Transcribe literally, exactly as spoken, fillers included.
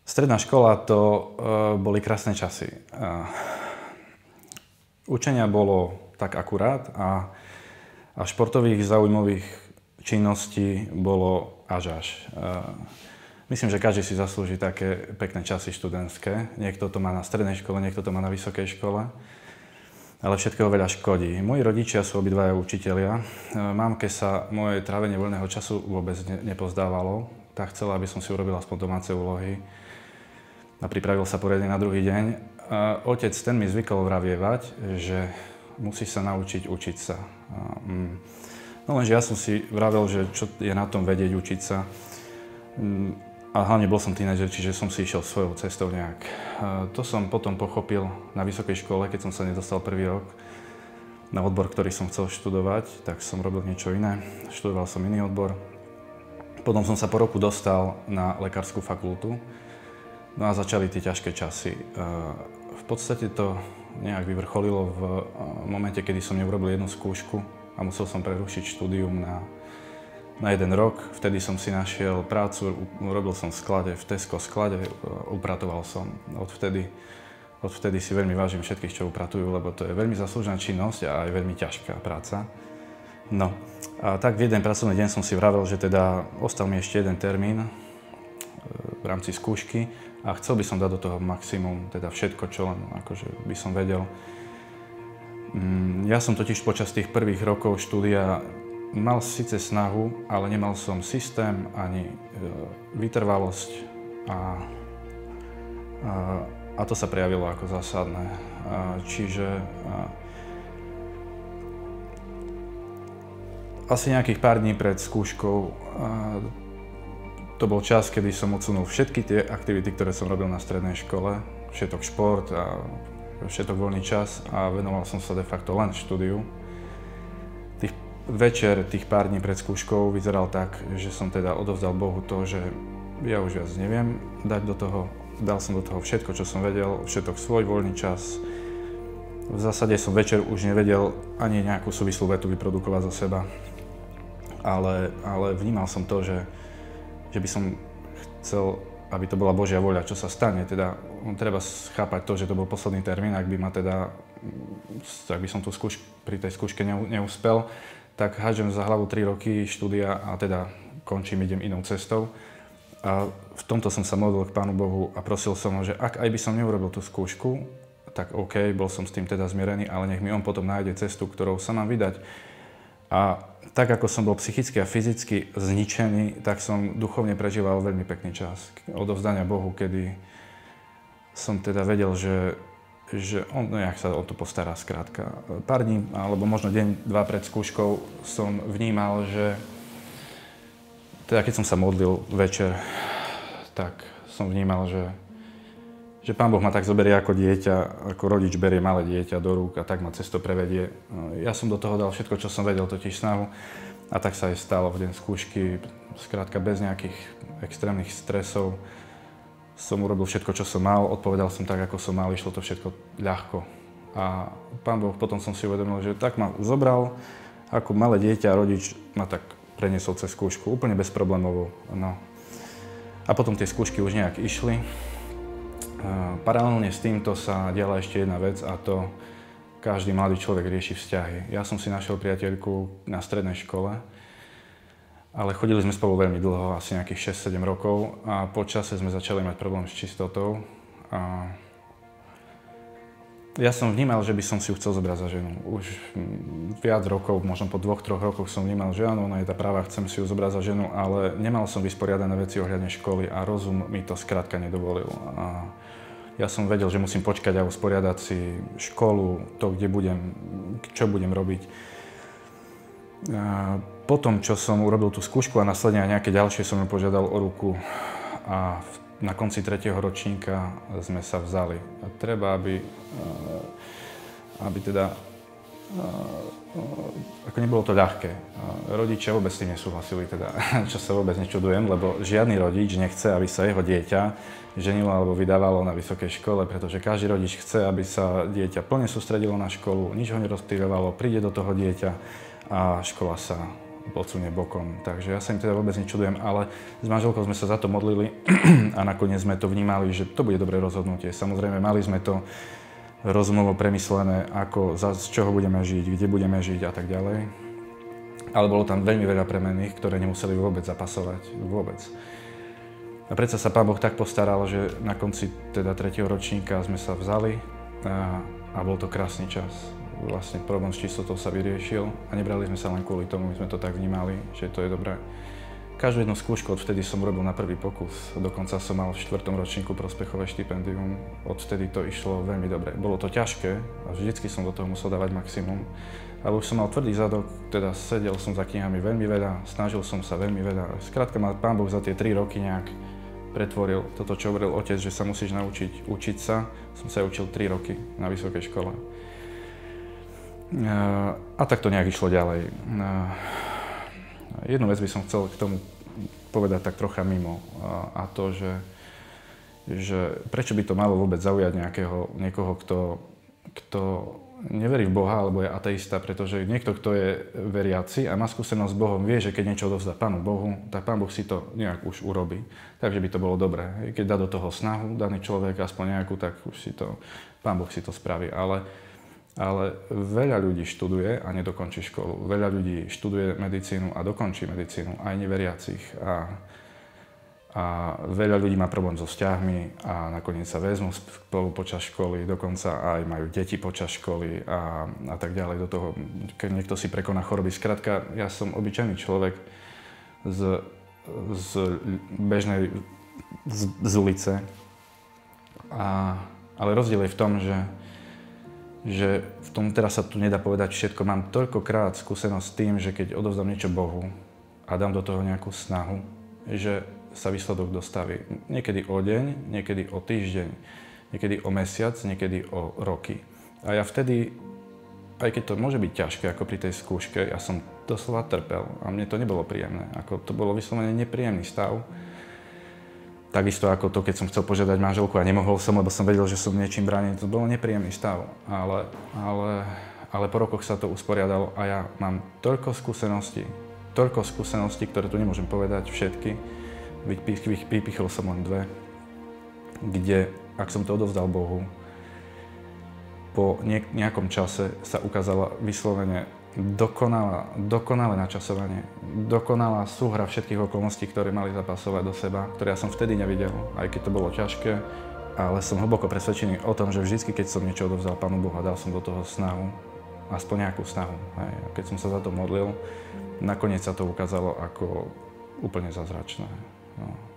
Stredná škola to uh, boli krásne časy. Uh, učenia bolo tak akurát a, a športových zaujímavých činností bolo až až. Uh, myslím, že každý si zaslúži také pekné časy študentské. Niekto to má na strednej škole, niekto to má na vysokej škole. Ale všetkého veľa škodí. Moji rodičia sú obidvaja učitelia. Uh, Mámke sa moje trávenie voľného času vôbec ne, nepozdávalo. Tak chcela, aby som si urobil aspoň domáce úlohy a pripravil sa poriadne na druhý deň. A otec ten mi zvykol vravievať, že musí sa naučiť učiť sa. A, mm, no lenže ja som si vravel, že čo je na tom vedieť učiť sa. Mm, a hlavne bol som tínedžer, čiže som si išiel svojou cestou nejak. A to som potom pochopil na vysokej škole, keď som sa nedostal prvý rok na odbor, ktorý som chcel študovať, tak som robil niečo iné. Študoval som iný odbor. Potom som sa po roku dostal na lekárskú fakultu. No a začali tie ťažké časy. V podstate to nejak vyvrcholilo v momente, kedy som neurobil jednu skúšku a musel som prerušiť štúdium na, na jeden rok. Vtedy som si našiel prácu, robil som v sklade, v Tesco sklade, upratoval som. Odvtedy, odvtedy si veľmi vážim všetkých, čo upratujú, lebo to je veľmi zaslúžená činnosť a aj veľmi ťažká práca. No, a tak v jeden pracovný deň som si vravel, že teda ostal mi ešte jeden termín v rámci skúšky a chcel by som dať do toho maximum, teda všetko, čo len akože by som vedel. Ja som totiž počas tých prvých rokov štúdia mal síce snahu, ale nemal som systém ani vytrvalosť a, a, a to sa prejavilo ako zásadné. Čiže asi nejakých pár dní pred skúškou to bol čas, kedy som odsunul všetky tie aktivity, ktoré som robil na strednej škole, všetok šport a všetok voľný čas a venoval som sa de facto len štúdiu. Tých večer, tých pár dní pred skúškou vyzeral tak, že som teda odovzdal Bohu to, že ja už viac neviem dať do toho, dal som do toho všetko, čo som vedel, všetok svoj voľný čas. V zásade som večer už nevedel ani nejakú súvislú vetu vyprodukovať za seba, ale, ale vnímal som to, že že by som chcel, aby to bola Božia vôľa, čo sa stane. Teda treba chápať to, že to bol posledný termín, ak by ma teda, ak by som tu skúš, pri tej skúške neúspel, tak hádžem za hlavu tri roky štúdia a teda končím, idem inou cestou. A v tomto som sa modlil k Pánu Bohu a prosil som ho, že ak aj by som neurobil tú skúšku, tak OK, bol som s tým teda zmierený, ale nech mi on potom nájde cestu, ktorou sa mám vydať. A tak ako som bol psychicky a fyzicky zničený, tak som duchovne prežíval veľmi pekný čas odovzdania Bohu, kedy som teda vedel, že, že on nejak sa o to postará skrátka. Pár dní, alebo možno deň, dva pred skúškou som vnímal, že teda keď som sa modlil večer, tak som vnímal, že že Pán Boh ma tak zoberie ako dieťa, ako rodič berie malé dieťa do rúk a tak ma cez to prevedie. Ja som do toho dal všetko, čo som vedel, totiž snahu. A tak sa aj stalo v deň skúšky. Skrátka bez nejakých extrémnych stresov som urobil všetko, čo som mal, odpovedal som tak, ako som mal, išlo to všetko ľahko. A Pán Boh potom som si uvedomil, že tak ma zobral, ako malé dieťa a rodič ma tak preniesol cez skúšku, úplne bezproblémovo. No. A potom tie skúšky už nejak išli. Paralelne s týmto sa diala ešte jedna vec a to každý mladý človek rieši vzťahy. Ja som si našiel priateľku na strednej škole, ale chodili sme spolu veľmi dlho, asi nejakých šesť sedem rokov a po čase sme začali mať problém s čistotou. A ja som vnímal, že by som si ju chcel zobrať za ženu. Už viac rokov, možno po dvoch, troch rokoch som vnímal, že áno, ona je tá práva, chcem si ju zobrať za ženu, ale nemal som vysporiadané veci ohľadne školy a rozum mi to skrátka nedovolil. A ja som vedel, že musím počkať a usporiadať si školu, to, kde budem, čo budem robiť. A potom, čo som urobil tú skúšku a následne aj nejaké ďalšie, som ju požiadal o ruku a na konci tretieho ročníka sme sa vzali. A treba, aby, aby teda, ako nebolo to ľahké. Rodičia vôbec s tým nesúhlasili, teda, čo sa vôbec nečudujem, lebo žiadny rodič nechce, aby sa jeho dieťa ženilo alebo vydávalo na vysokej škole, pretože každý rodič chce, aby sa dieťa plne sústredilo na školu, nič ho nerozptýľovalo, príde do toho dieťa a škola sa odsunie bokom. Takže ja sa im teda vôbec nečudujem, ale s manželkou sme sa za to modlili a nakoniec sme to vnímali, že to bude dobré rozhodnutie. Samozrejme, mali sme to rozumovo premyslené, ako, z čoho budeme žiť, kde budeme žiť a tak ďalej. Ale bolo tam veľmi veľa premenných, ktoré nemuseli vôbec zapasovať. Vôbec. A predsa sa Pán Boh tak postaral, že na konci teda tretieho ročníka sme sa vzali a, a bol to krásny čas. Vlastne problém s čistotou sa vyriešil a nebrali sme sa len kvôli tomu, my sme to tak vnímali, že to je dobré. Každú jednu skúšku odvtedy som robil na prvý pokus, dokonca som mal v štvrtom ročníku prospechové štipendium, odvtedy to išlo veľmi dobre. Bolo to ťažké a vždycky som do toho musel dávať maximum, ale už som mal tvrdý zadok, teda sedel som za knihami veľmi veľa, snažil som sa veľmi veľa. Skrátka ma Pán Boh za tie tri roky nejak pretvoril. Toto, čo hovoril otec, že sa musíš naučiť učiť sa, som sa učil tri roky na vysokej škole. A tak to nejak išlo ďalej. Jednu vec by som chcel k tomu povedať tak trocha mimo, a to, že, že prečo by to malo vôbec zaujať nejakého, niekoho, kto, kto neverí v Boha alebo je ateista, pretože niekto, kto je veriaci a má skúsenosť s Bohom, vie, že keď niečo odovzdá Pánu Bohu, tak Pán Boh si to nejak už urobí. Takže by to bolo dobré. Keď dá do toho snahu daný človek, aspoň nejakú, tak už si to, Pán Boh si to spraví. Ale Ale veľa ľudí študuje a nedokončí školu. Veľa ľudí študuje medicínu a dokončí medicínu, aj neveriacich. A, a veľa ľudí má problém so vzťahmi a nakoniec sa vezmú spolu počas školy, dokonca aj majú deti počas školy a, a tak ďalej. Do toho, keď niekto si prekoná choroby. Skrátka, ja som obyčajný človek z, z bežnej z, z ulice. A, ale rozdiel je v tom, že že v tom teraz sa tu nedá povedať všetko. Mám toľkokrát skúsenosť s tým, že keď odovzdám niečo Bohu a dám do toho nejakú snahu, že sa výsledok dostaví. Niekedy o deň, niekedy o týždeň, niekedy o mesiac, niekedy o roky. A ja vtedy, aj keď to môže byť ťažké, ako pri tej skúške, ja som doslova trpel a mne to nebolo príjemné. Ako to bolo vyslovene nepríjemný stav. Takisto ako to, keď som chcel požiadať manželku a nemohol som, lebo som vedel, že som niečím bránený. To bolo nepríjemný stav, ale, ale, ale po rokoch sa to usporiadalo a ja mám toľko skúseností, toľko skúseností, ktoré tu nemôžem povedať všetky. Vypichol som len dve, kde, ak som to odovzdal Bohu, po nejakom čase sa ukázala vyslovene Dokonalá, dokonalé načasovanie, dokonalá súhra všetkých okolností, ktoré mali zapasovať do seba, ktoré ja som vtedy nevidel, aj keď to bolo ťažké, ale som hlboko presvedčený o tom, že vždy, keď som niečo odovzdal Pánu Bohu a dal som do toho snahu, aspoň nejakú snahu, hej, a keď som sa za to modlil, nakoniec sa to ukázalo ako úplne zázračné. No.